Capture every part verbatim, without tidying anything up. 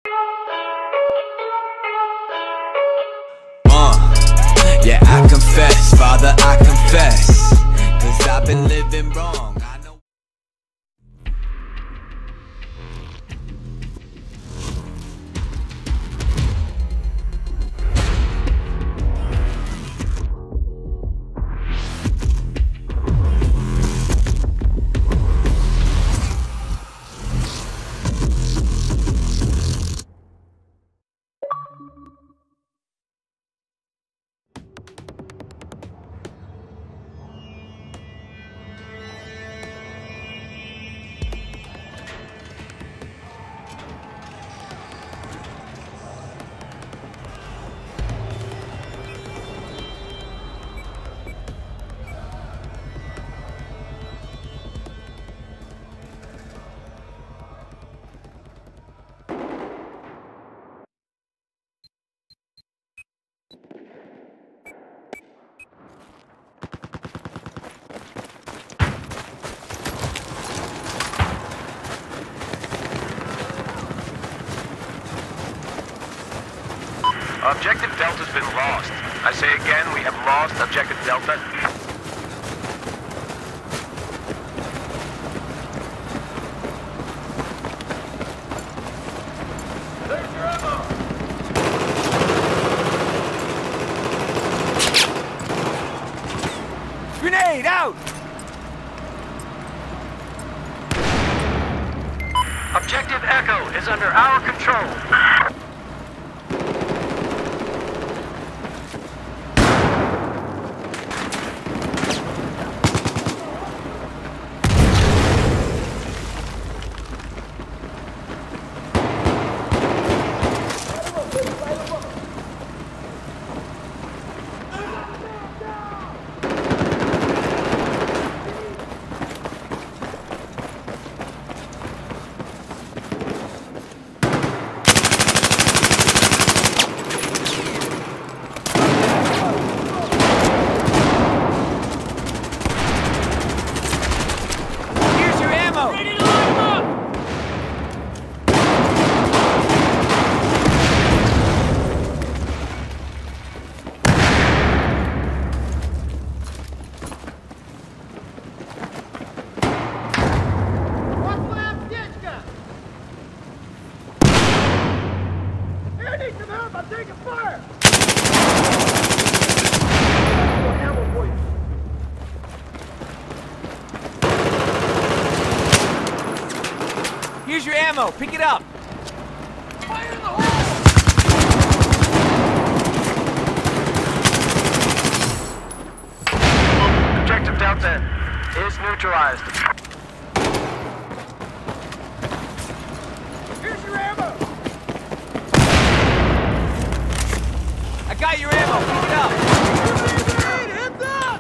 Uh, yeah, I confess, Father, I confess, 'cause I've been living wrong. I know. Objective Delta's been lost. I say again, we have lost Objective Delta. There's your ammo! Grenade out! Objective Echo is under our control. Here's your ammo. Pick it up. Fire in the hole! Objective Delta is neutralized. Here's your ammo! I got your ammo. Pick it up. Heads up!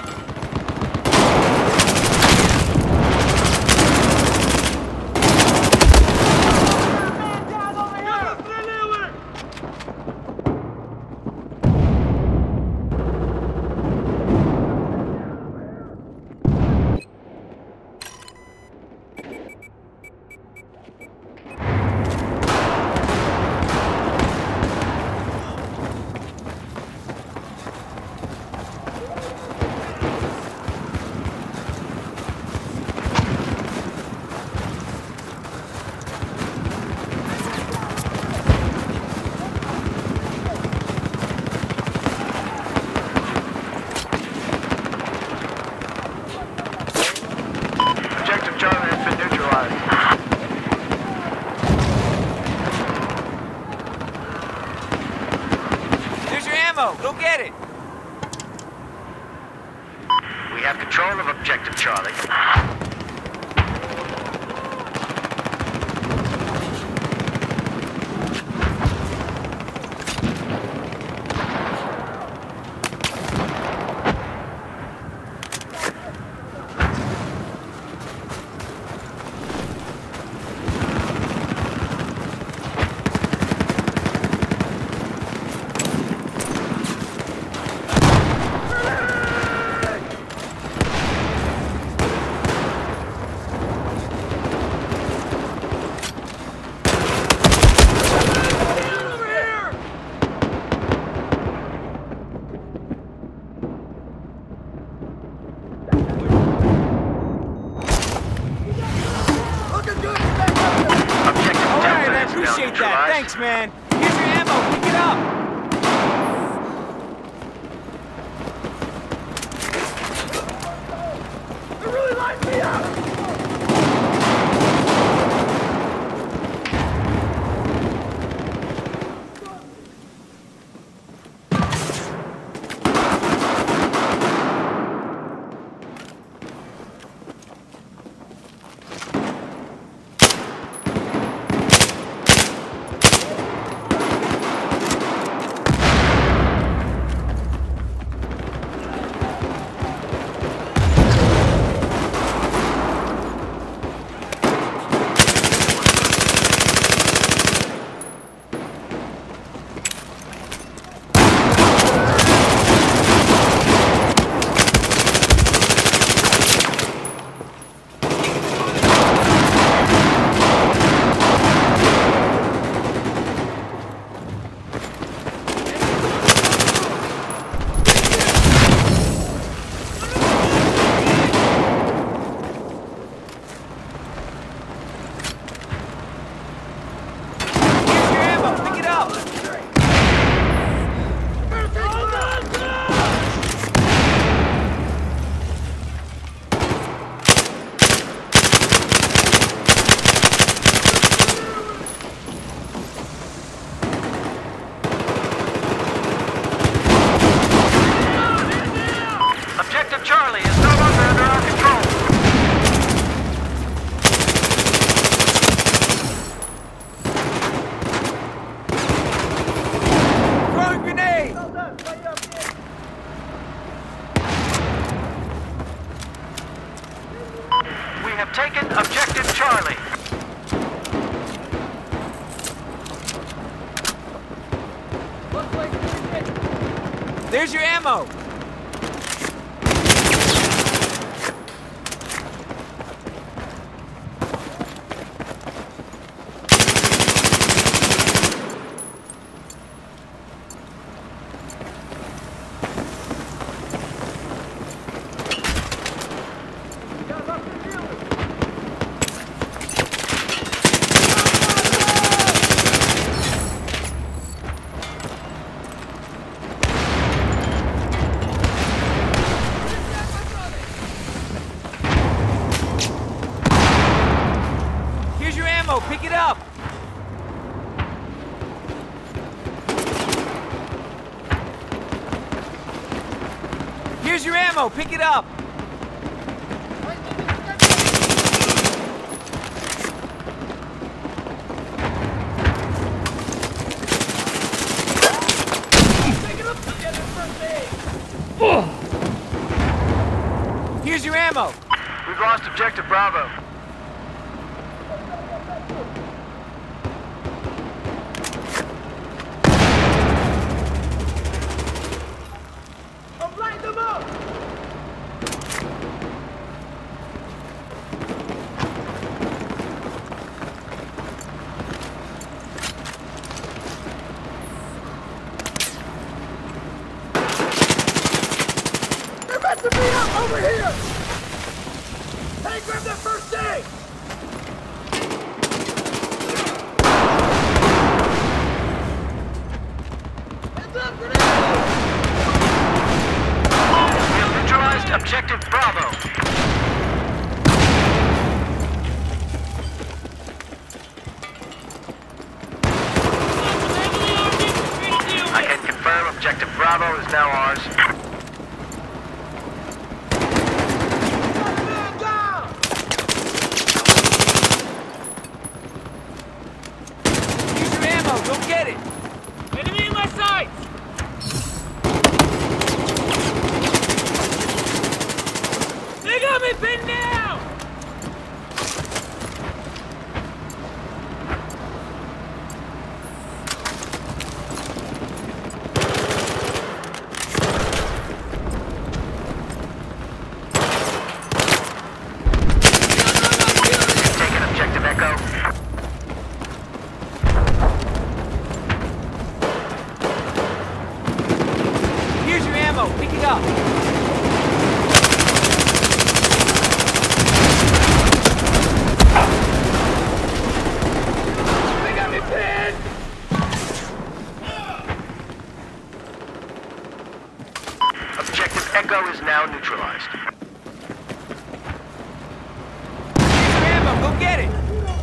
Go get it! We have control of Objective Charlie. neutralized. Thanks, man. Here's your ammo. Pick it up. They're really lighting me up. Taken objective Charlie. There's your ammo. Pick it up! Here's your ammo! Pick it up! Here's your ammo! We've lost objective Bravo. Over here! Hey, grab that first aid! Heads up, grenade! We have neutralized objective Bravo. I can confirm objective Bravo is now ours. Don't get it! Enemy in my sights! They got me pinned down! Taking objective Echo. Pick it up. now neutralized. Here's your ammo. Go get it.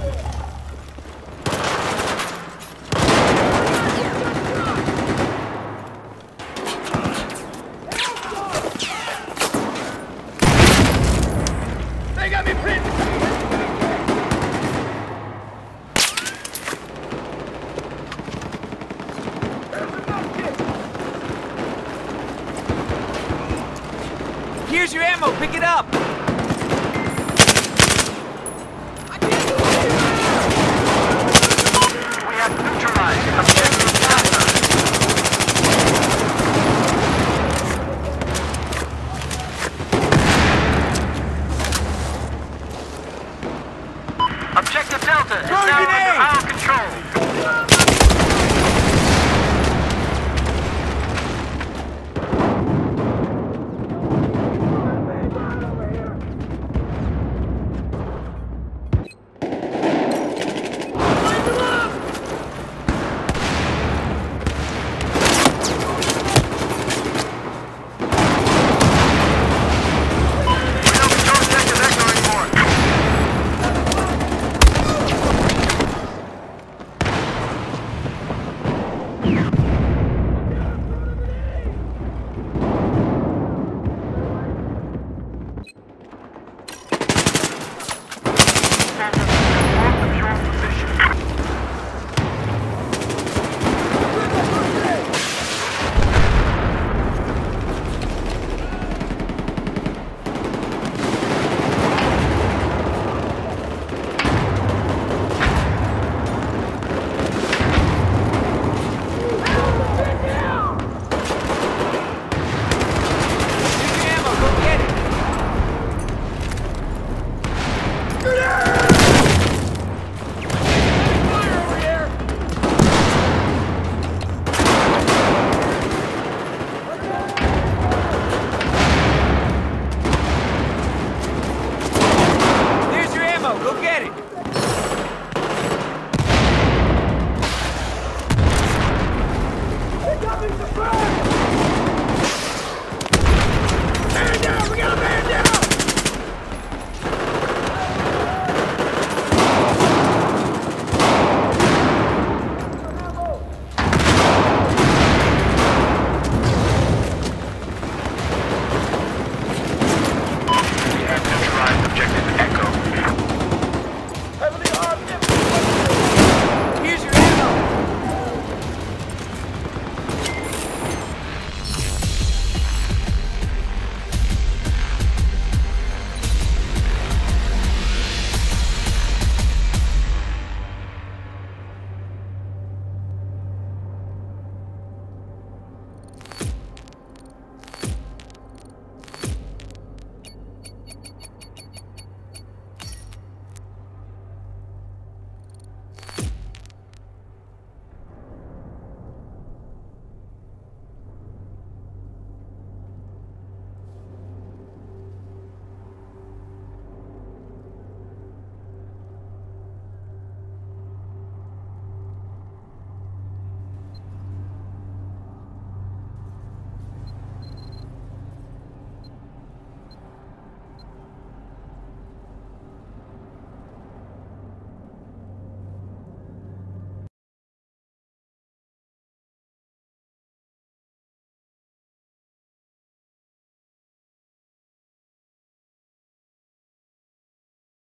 They got me pinned! Here's your ammo. Pick it up.